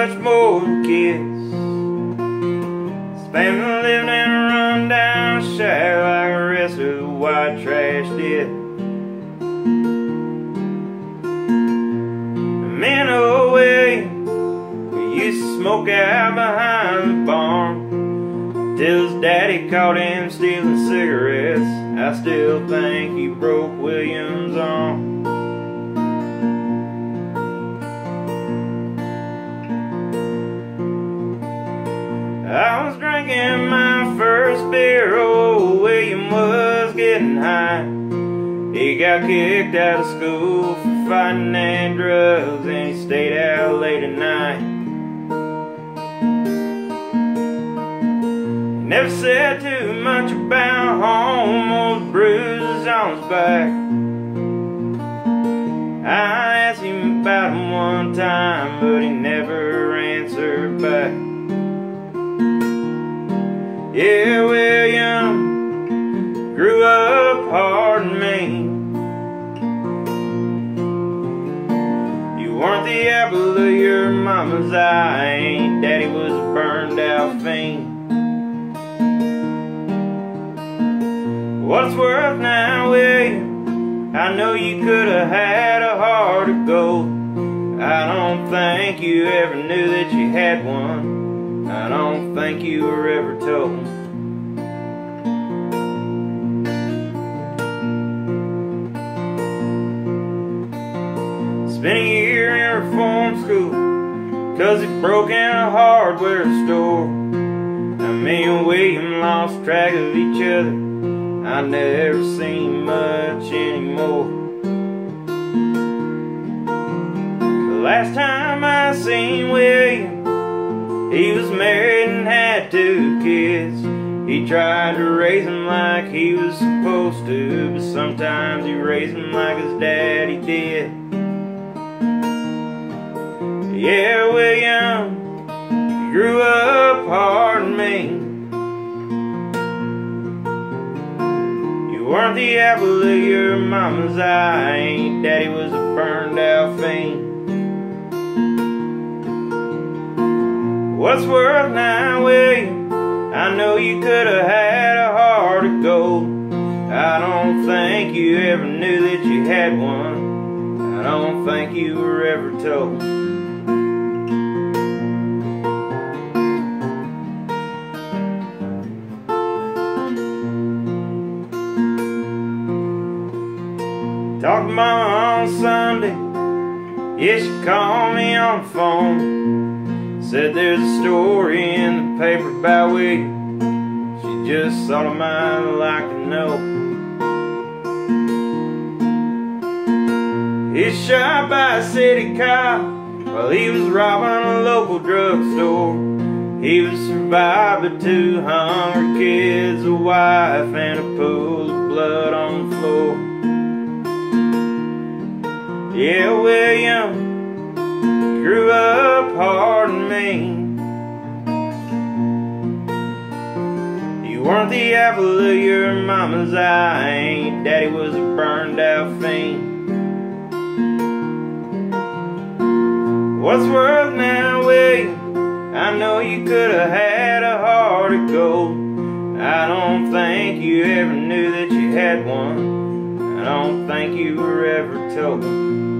much more than kids. Family lived in a rundown shack like the rest of the white trash did. Men away, we used to smoke out behind the barn till his daddy caught him stealing cigarettes. I still think he broke William's arm. I was drinking my first beer, oh, William was getting high. He got kicked out of school for fighting and drugs, and he stayed out late at night. He never said too much about home or the bruises on his back. I asked him about him one time, but he never answered back. Yeah, William grew up hard and mean. You weren't the apple of your mama's eye. Daddy was a burned out fiend. What's worth now, William? I know you could have had a heart of gold. I don't think you ever knew that you had one. I don't think you were ever told. Spent a year in reform school 'cause he broke in a hardware store. Now me and William lost track of each other. I never seen much anymore. The last time I seen William, he was married and had 2 kids. He tried to raise them like he was supposed to, but sometimes he raised them like his daddy did. Yeah, William, you grew up hard and mean. You weren't the apple of your mama's eye. Daddy was a burned out fiend. What's worth now, William? I know you could have had a heart of gold. I don't think you ever knew that you had one. I don't think you were ever told. Talked to Mama on Sunday. Yeah, she called me on the phone. Said there's a story in the paper about William. She just thought I might like to know. He's shot by a city cop while he was robbing a local drugstore. He was survived by 2 hungry kids, a wife, and a pool of blood on the floor. Yeah, William grew up hard and mean. You weren't the apple of your mama's eye. Daddy was a burned out fiend. What's worth now, William? I know you could have had a heart of gold. I don't think you ever knew that you had one. I don't think you were ever told.